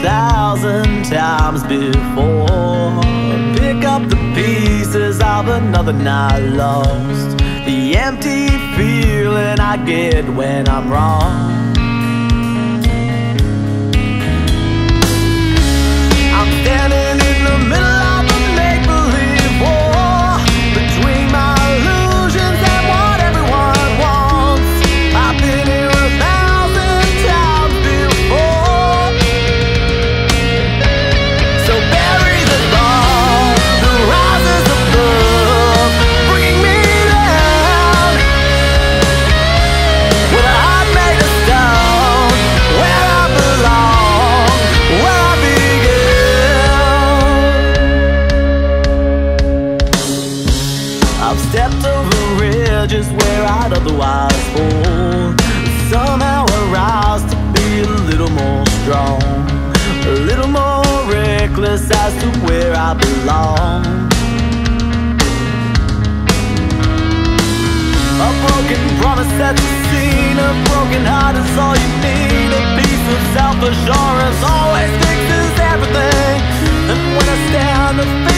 1,000 times before. Pick up the pieces of another night lost, the empty feeling I get when I'm wrong. I'm standing in the middle of a make-believe war between my illusions and what everyone wants. I've been here 1,000 times before. So bury the thought that rises above, bring me down with a heart made of stone, where I belong, where I begin. I've stepped over ridges where I'd otherwise fall, somehow I rise to be a little more strong, a little more reckless as to where I belong. A broken promise sets the scene, a broken heart is all you need. A piece of self-assurance always fixes everything. And when I stand